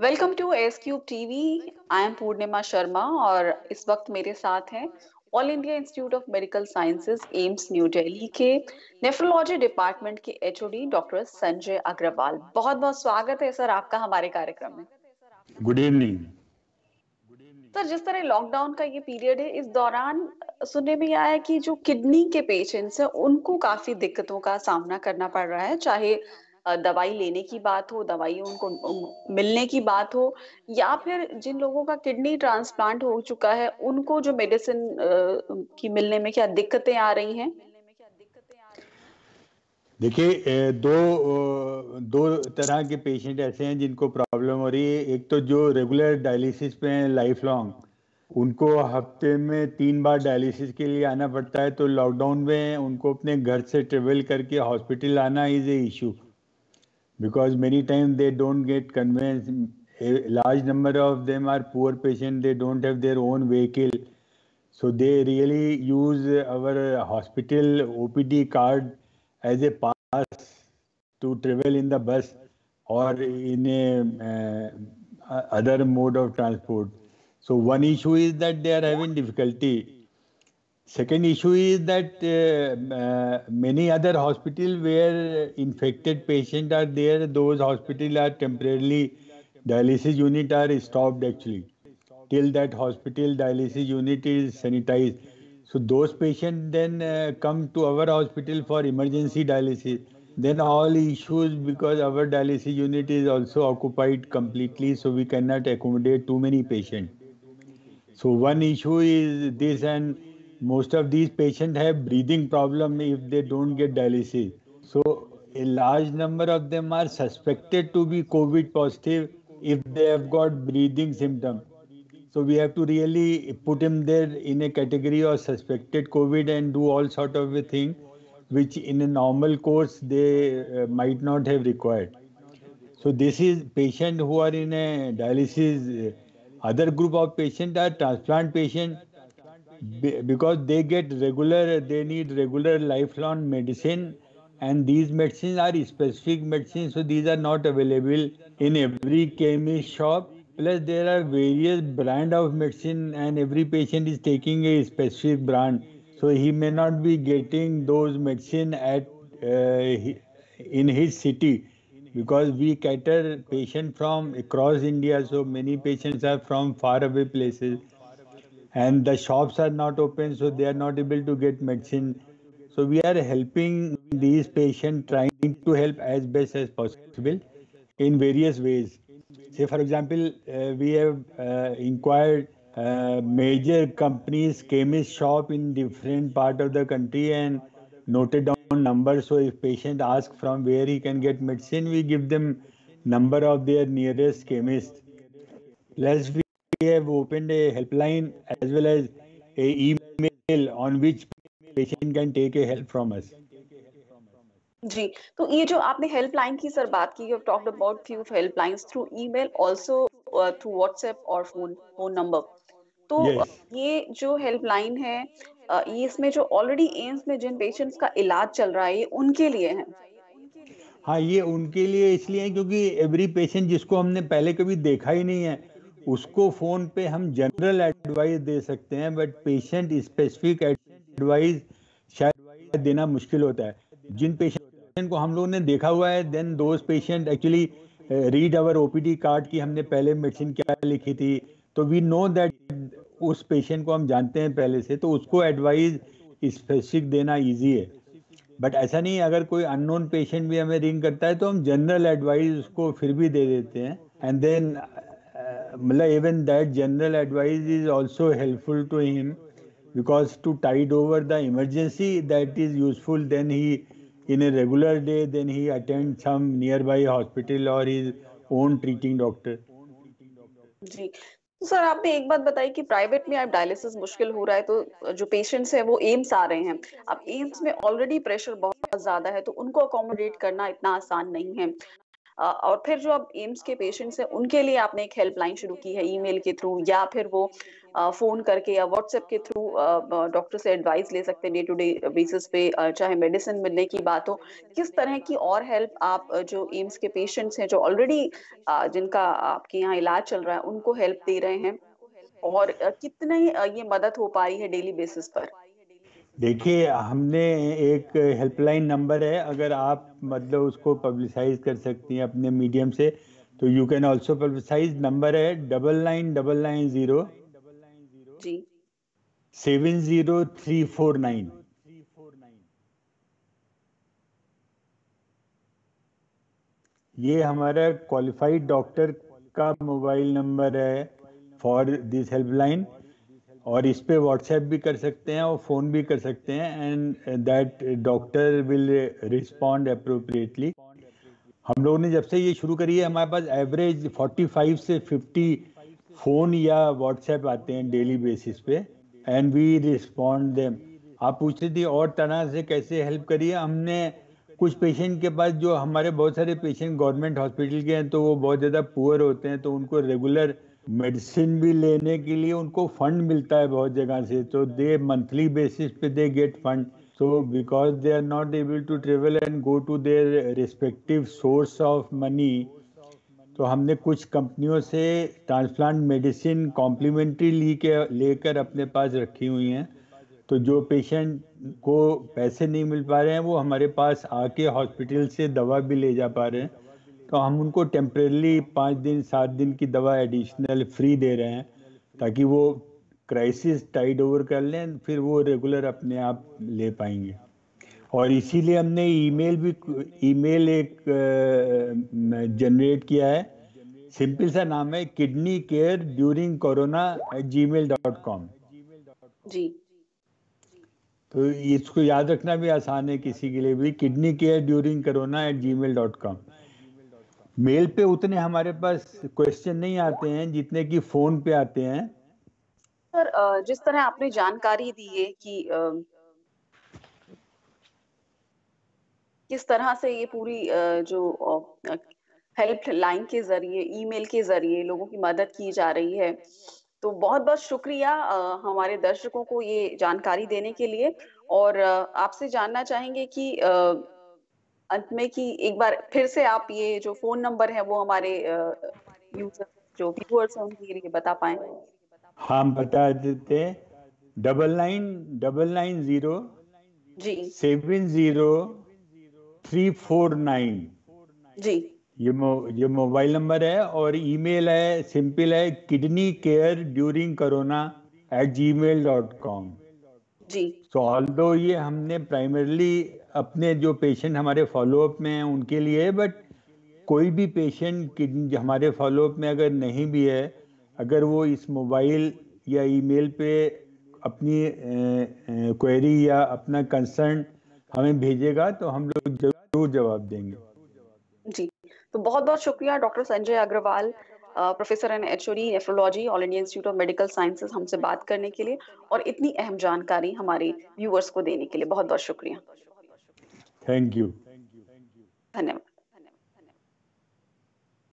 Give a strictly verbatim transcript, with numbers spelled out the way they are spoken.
Welcome to S cube TV. I am Purnima Sharma और इस वक्त मेरे साथ हैं All India Institute of Medical Sciences AIIMS New Delhi के नेफ्रोलॉजी डिपार्टमेंट के एचओडी डॉक्टर संजय अग्रवाल। बहुत बहुत स्वागत है सर आपका हमारे कार्यक्रम में। Good evening. सर, जिस तरह लॉकडाउन का ये पीरियड है, इस दौरान सुनने में आया है कि जो किडनी के पेशेंट्स हैं उनको काफी दिक्कतों का सामना करना पड़ रहा है, चाहे अ, दवाई लेने की बात हो, दवाई उनको उम, मिलने की बात हो, या फिर जिन लोगों का किडनी ट्रांसप्लांट हो चुका है उनको जो मेडिसिन की मिलने में क्या दिक्कतें आ रही हैं। देखिए, दो दो तरह के पेशेंट ऐसे हैं जिनको प्रॉब्लम हो रही है। एक तो जो रेगुलर डायलिसिस पे हैं लाइफ लॉन्ग, उनको हफ्ते में तीन बार डायलिसिस के लिए आना पड़ता है। तो लॉकडाउन में उनको अपने घर से ट्रेवल करके हॉस्पिटल आना is a issue, because many times they don't get conveyance. A large number of them are poor patients, they don't have their own vehicle, so they really use our hospital O P D card as a pass to travel in the bus or in a uh, other mode of transport. So one issue is that they are having difficulty. Second issue is that uh, uh, many other hospitals where infected patients are there, those hospitals are temporarily, dialysis unit are stopped actually, till that hospital dialysis unit is sanitized. So those patients then uh, come to our hospital for emergency dialysis. Then all issues, because our dialysis unit is also occupied completely, so we cannot accommodate too many patients. So one issue is this, and most of these patients have breathing problem if they don't get dialysis. So a large number of them are suspected to be COVID positive if they have got breathing symptom. So we have to really put him there in a category of suspected COVID and do all sort of a thing, which in a normal course they uh, might not have required. So this is patient who are in a dialysis. Other group of patient are transplant patient, because they get regular, they need regular lifelong medicine, and these medicines are specific medicines, so these are not available in every chemist shop. Plus there are various brand of medicine and every patient is taking a specific brand, so he may not be getting those medicine at uh, in his city, because we cater patient from across India, so many patients are from far away places and the shops are not open, so they are not able to get medicine. So we are helping these patients, trying to help as best as possible in various ways. Say for example, uh, we have uh, inquired uh, major companies chemist shop in different part of the country and noted down numbers. So if patient asks from where he can get medicine, we give them number of their nearest chemist. Plus we have opened a helpline as well as a email on which patient can take a help from us. जी, तो ये जो आपने helpline की sir बात की, you have talked about few helplines through email also, through WhatsApp और phone phone number. तो अ, Yes. ये जो हेल्पलाइन है, अ, ये इसमें जो ऑलरेडी एम्स में जिन पेशेंट्स का इलाज चल रहा है ये उनके लिए है। हाँ, ये उनके लिए इसलिए है क्योंकि एवरी पेशेंट जिसको हमने पहले कभी देखा ही नहीं है, उसको फोन पे हम जनरल एडवाइस दे सकते हैं, बट पेशेंट स्पेसिफिक एडवाइस शायद देना मुश्किल होता है। जिन पेशेंट को हम लोगों ने देखा हुआ है, then those patient actually read our OPD card की हमने पहले मेडिसिन क्या लिखी थी, तो वी नो दैट उस पेशेंट को हम जानते हैं पहले से, तो उसको एडवाइस स्पेसिफिक देना इजी है। बट ऐसा नहीं है, अगर कोई अननोन पेशेंट भी हमें रिंग करता है तो हम जनरल एडवाइस उसको फिर भी दे देते हैं, एंड देन मतलब even that general advice is also helpful to him, because to tide over the emergency that is useful, then he in a regular day then he attends some nearby hospital or his own treating doctor. जी, तो sir आपने एक बात बताई कि private में अब dialysis मुश्किल हो रहा है, तो जो पेशेंट्स हैं वो एम्स आ रहे हैं। अब एम्स में ऑलरेडी प्रेशर बहुत ज्यादा है, तो उनको अकोमोडेट करना इतना आसान नहीं है। और फिर जो अब एम्स के पेशेंट्स हैं उनके लिए आपने एक हेल्पलाइन शुरू की है ईमेल के थ्रू, या फिर वो फोन करके या व्हाट्सएप के थ्रू डॉक्टर से एडवाइस ले सकते हैं डे टू डे बेसिस पे, चाहे मेडिसिन मिलने की बात हो। किस तरह की और हेल्प आप जो एम्स के पेशेंट्स हैं जो ऑलरेडी जिनका आपके यहाँ इलाज चल रहा है उनको हेल्प दे रहे हैं, और कितने ये मदद हो पा रही है डेली बेसिस पर? देखिए, हमने एक हेल्पलाइन नंबर है, अगर आप मतलब उसको पब्लिसाइज कर सकती हैं अपने मीडियम से, तो you can also publicise. Number है double nine double nine zero जी। Seven zero three four nine. ये हमारा क्वालिफाइड डॉक्टर का मोबाइल नंबर है फॉर दिस हेल्पलाइन, और इस पे व्हाट्सएप भी कर सकते हैं और फ़ोन भी कर सकते हैं, and that doctor will respond appropriately. हम लोगों ने जब से ये शुरू करी है, हमारे पास एवरेज पैंतालीस से पचास फ़ोन या व्हाट्सएप आते हैं डेली बेसिस पे, एंड वी रिस्पॉन्ड देम। आप पूछ रही थी और तरह से कैसे हेल्प करिए। हमने कुछ पेशेंट के पास, जो हमारे बहुत सारे पेशेंट गवर्नमेंट हॉस्पिटल के हैं, तो वो बहुत ज़्यादा पुअर होते हैं, तो उनको रेगुलर मेडिसिन भी लेने के लिए उनको फंड मिलता है बहुत जगह से, तो दे मंथली बेसिस पे they get fund. so because they are not able to travel and go to their respective source of money, तो हमने कुछ कंपनियों से ट्रांसप्लांट मेडिसिन कॉम्प्लीमेंट्री ली के लेकर अपने पास रखी हुई हैं। तो जो पेशेंट को पैसे नहीं मिल पा रहे हैं, वो हमारे पास आके हॉस्पिटल से दवा भी ले जा पा रहे हैं, तो हम उनको टेम्परेली पाँच दिन सात दिन की दवा एडिशनल फ्री दे रहे हैं, ताकि वो क्राइसिस टाइड ओवर कर लें, फिर वो रेगुलर अपने आप ले पाएंगे। और इसीलिए हमने ईमेल भी ईमेल एक जनरेट किया है, सिंपल सा नाम है kidney care during corona at Gmail dot com. जी। तो इसको याद रखना भी आसान है किसी के लिए भी, kidney care during corona at Gmail dot com. Mail पे उतने हमारे पास क्वेश्चन नहीं आते हैं जितने कि फोन पे आते हैं। सर, जिस तरह आपने जानकारी दी है कि किस तरह से ये पूरी जो हेल्प लाइन के जरिए, ईमेल के जरिए लोगों की मदद की जा रही है, तो बहुत बहुत शुक्रिया हमारे दर्शकों को ये जानकारी देने के लिए। और आपसे जानना चाहेंगे कि अंत में कि एक बार फिर से आप ये जो फोन नंबर है वो हमारे यूजर जो व्यूअर्स हैं उनके लिए बता पाए। हाँ, बता देते हैं। Double nine double nine zero जी। Seven zero three four nine. जी। ये मो, ये मोबाइल नंबर है, और ईमेल है, सिंपल है, kidney care during corona at Gmail dot com. जी। सो ऑल्दो ये हमने प्राइमरली अपने जो पेशेंट हमारे फॉलोअप में हैं उनके लिए है, बट कोई भी पेशेंट किडनी हमारे फॉलोअप में अगर नहीं भी है, अगर वो इस मोबाइल या ईमेल पे अपनी क्वेरी या अपना कंसर्न हमें भेजेगा, तो हम लोग जरूर जवाब देंगे। जी, तो बहुत बहुत शुक्रिया doctor Sanjay Agarwal, professor and HOD nephrology, All India Institute of Medical Sciences, हमसे बात करने के लिए और इतनी अहम जानकारी हमारे व्यूअर्स को देने के लिए बहुत बहुत शुक्रिया। Thank you. धन्यवाद।